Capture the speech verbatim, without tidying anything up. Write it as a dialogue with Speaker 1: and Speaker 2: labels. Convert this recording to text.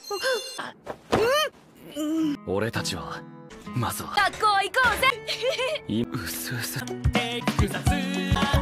Speaker 1: 俺たちはまずは
Speaker 2: 学校行こうぜ。
Speaker 1: い、うすうす。